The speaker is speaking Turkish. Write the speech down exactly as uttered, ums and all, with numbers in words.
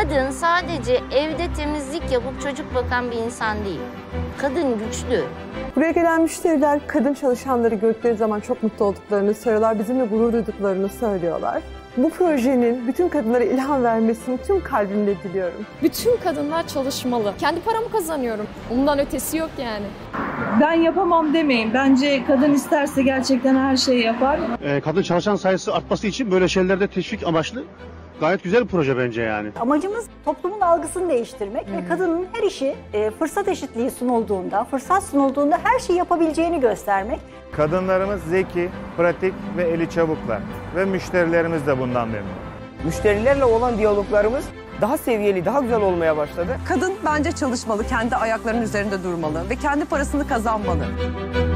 Kadın sadece evde temizlik yapıp çocuk bakan bir insan değil. Kadın güçlü. Buraya gelen müşteriler kadın çalışanları gördükleri zaman çok mutlu olduklarını söylüyorlar. Bizimle gurur duyduklarını söylüyorlar. Bu projenin bütün kadınlara ilham vermesini tüm kalbimle diliyorum. Bütün kadınlar çalışmalı. Kendi paramı kazanıyorum. Ondan ötesi yok yani. Ben yapamam demeyin. Bence kadın isterse gerçekten her şeyi yapar. Ee, kadın çalışan sayısı artması için böyle şeylerde teşvik amaçlı gayet güzel bir proje bence yani. Amacımız toplumun algısını değiştirmek hmm. ve kadının her işi e, fırsat eşitliği sunulduğunda, fırsat sunulduğunda her şeyi yapabileceğini göstermek. Kadınlarımız zeki, pratik ve eli çabuklar ve müşterilerimiz de bundan memnun. Müşterilerle olan diyaloglarımız daha seviyeli, daha güzel olmaya başladı. Kadın bence çalışmalı, kendi ayaklarının üzerinde durmalı ve kendi parasını kazanmalı.